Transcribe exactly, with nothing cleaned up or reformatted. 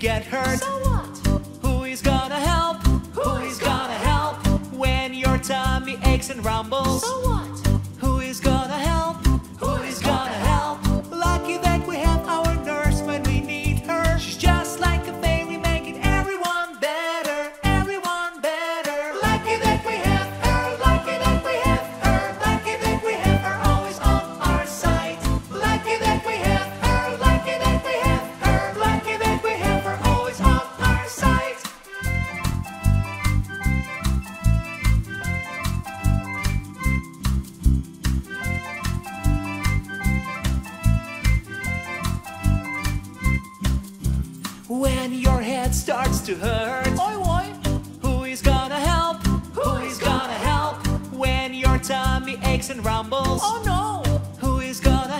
get hurt. So what? Who is gonna help? Who is gonna help when your tummy aches and rumbles? So what? Who is gonna help? Who is gonna help? Lucky that we have our nurse when we need her. She's just like a fairy, making everyone better, everyone better. Lucky that we have her, lucky that we have her, lucky that we have her always on our side. Lucky that we have her, lucky that we have her, lucky that we have her always on our side. When your head starts to hurt, Oi, oi. who is gonna help? Who is gonna help when your tummy aches and rumbles? Oh no. Who is gonna